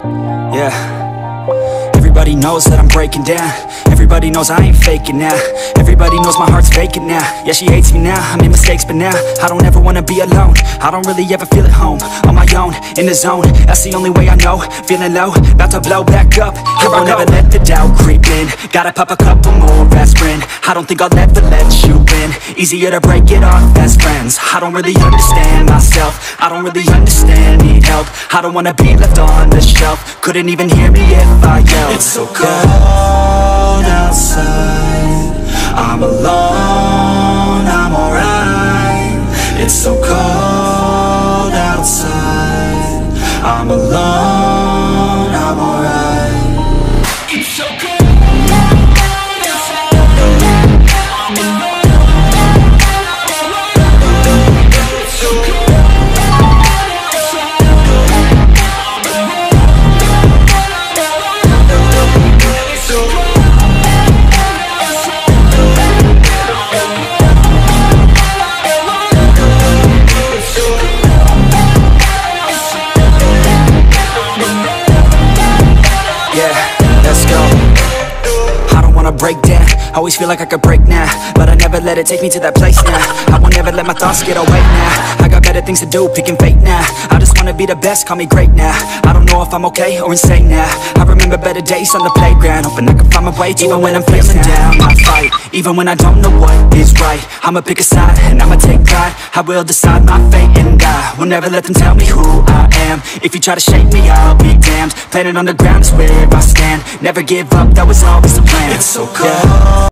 Yeah. Everybody knows that I'm breaking down. Everybody knows I ain't faking now. Everybody knows my heart's vacant now. Yeah, she hates me now, I made mistakes but now I don't ever wanna be alone. I don't really ever feel at home. On my own, in the zone, that's the only way I know. Feeling low, about to blow back up. I won't ever let the doubt creep in. Gotta pop a couple more aspirin. I don't think I'll ever let you in. Easier to break it off best friends. I don't really understand myself. I don't really understand, need help. I don't wanna be left on the shelf. Couldn't even hear me if I yelled. It's so cold outside, I'm alone, I'm alright. It's so cold outside, I'm alone, I'm alright. It's so cold. Break down, always feel like I could break now, but I never let it take me to that place now. I won't ever let my thoughts get away now. I got better things to do, picking fate now. I just wanna be the best, call me great now. I don't know if I'm okay or insane now. I remember better days on the playground, hoping I can find my way to even when I'm feeling down. I fight, even when I don't know what is right. I'ma pick a side, and I'ma take pride. I will decide my fate and die. Will never let them tell me who I am. If you try to shake me, I'll be damned. Planet on the ground is where I stand. Never give up, that was always the plan. It's so cold.